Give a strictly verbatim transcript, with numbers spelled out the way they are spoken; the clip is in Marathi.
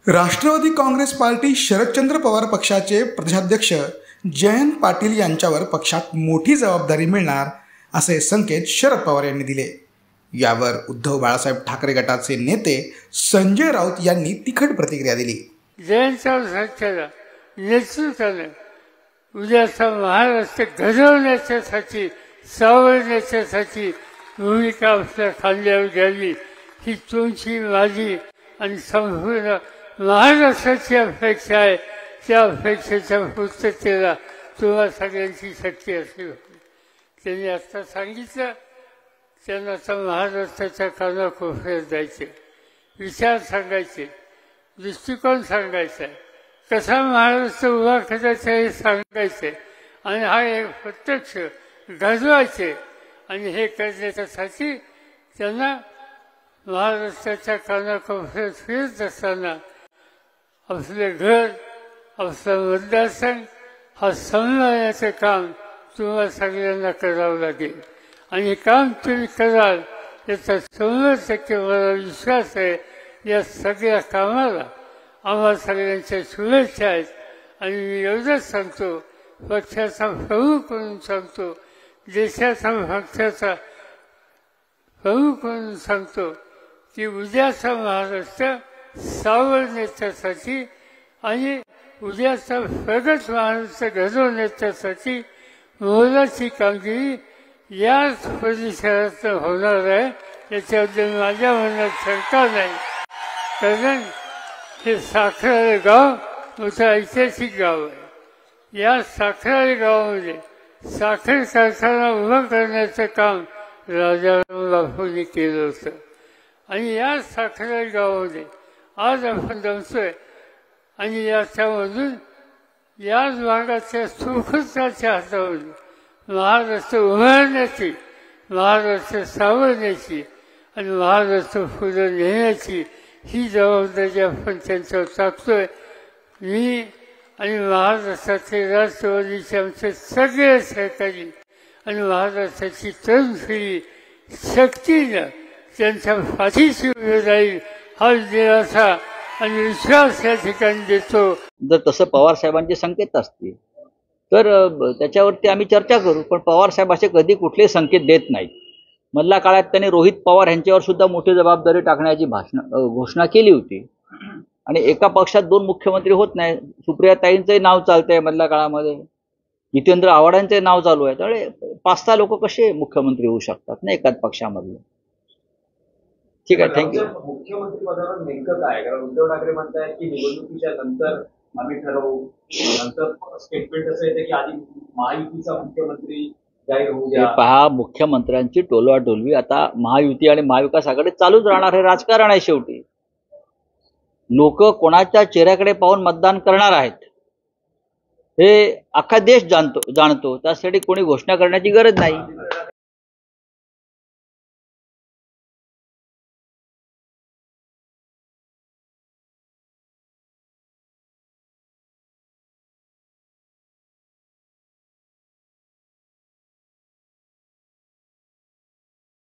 राष्ट्रवादी काँग्रेस पार्टी शरद पवार पक्षाचे प्रदेशाध्यक्ष जयंत पाटील यांच्यावर पक्षात मोठी जबाबदारी मिळणार असे संकेत शरद पवार यांनी दिले। यावर उद्धव बाळासाहेब ठाकरे गटाचे नेते संजय राऊत यांनी तिखट प्रतिक्रिया दिली। जयंत पाटलांच्या नेतृत्वाने उद्याचा महाराष्ट्र घडवण्यासाठी सावरण्यासाठी भूमिका आपल्या खांद्यावर घ्यावी ही तुमची माझी आणि संपूर्ण महाराष्ट्राची अपेक्षा आहे। त्या अपेक्षेच्या पूर्ततेला तुम्हा सगळ्यांची शक्ती असली होती। त्यांनी आता सांगितलं त्यांना आता महाराष्ट्राच्या कानाकोपऱ्यात जायचे, विचार सांगायचे, दृष्टिकोन सांगायचा, कसा महाराष्ट्र उभा करायचा हे सांगायचे आणि हा एक प्रत्यक्ष घडवायचे। आणि हे करण्यासाठी त्यांना महाराष्ट्राच्या कानाकोपऱ्यात फिरत असताना आपले घर, आपला मतदारसंघ हा सांभाळण्याचं काम तुम्हाला सगळ्यांना करावं लागेल आणि हे काम तुम्ही कराल याचा शंभर टक्के मला विश्वास आहे। या सगळ्या कामाला आम्हाला सगळ्यांच्या शुभेच्छा आहेत आणि मी एवढंच सांगतो, पक्षाचा प्रमुख म्हणून सांगतो, देशाचा पक्षाचा प्रमुख म्हणून सांगतो की उद्याचा महाराष्ट्र सावरण्यासाठी आणि उद्याचा प्रगत महाराष्ट्र घडवण्यासाठी मोलाची कामगिरी याच परिसरात होणार आहे याच्याबद्दल माझ्या मनात शंका नाही। कारण हे साखराळे गाव मोठं ऐतिहासिक गाव आहे। या साखराळे गावामध्ये साखर कारखाना उभा करण्याचं काम राजाराम बापूंनी केलं होतं आणि या साखराळे गावामध्ये आज आपण जमतोय आणि याच्यामधून याच भागाच्या सुखताच्या हातामधून महाराष्ट्र उभारण्याची, महाराष्ट्र सावरण्याची आणि महाराष्ट्र पुढे नेण्याची ही जबाबदारी आपण त्यांच्यावर टाकतोय। मी आणि महाराष्ट्राचे राष्ट्रवादीचे आमचे सगळे सहकारी आणि महाराष्ट्राची तरुण पिढी शक्तीनं त्यांच्या पाठीशी उभी राहील हा दिलासा आणि विश्वास या ठिकाणी देतो। जर तसं पवार साहेबांचे संकेत असतील तर त्याच्यावरती आम्ही चर्चा करू, पण पवार साहेब असे कधी कुठले संकेत देत नाहीत। मधल्या काळात त्यांनी रोहित पवार यांच्यावर सुद्धा मोठी जबाबदारी टाकण्याची भाषण घोषणा केली होती आणि एका पक्षात दोन मुख्यमंत्री होत नाही। सुप्रियाताईंचंही नाव चालतंय, मधल्या काळामध्ये जितेंद्र आव्हाडांचंही नाव चालू आहे। त्यामुळे पाच सहा लोक कसे मुख्यमंत्री होऊ शकतात ना एकाच पक्षामधले। ठीक आहे, थँक्यू। मुख्यमंत्री पदावर नेमकं काय, कारण उद्धव ठाकरे म्हणतायत की निवडणुकीच्या नंतर आम्ही ठरवू, नंतर स्टेटमेंट असं येतं की आधी महायुतीचा मुख्यमंत्री जाहीर होऊ द्या। पहा, मुख्यमंत्र्यांची टोलवाटोलवी आता महायुती आणि महाविकास आघाडी चालूच राहणार, हे राजकारण आहे। शेवटी लोक कोणाच्या चेहऱ्याकडे पाहून मतदान करणार आहेत हे अख्खा देश जाणतो जाणतो त्यासाठी कोणी घोषणा करण्याची गरज नाही।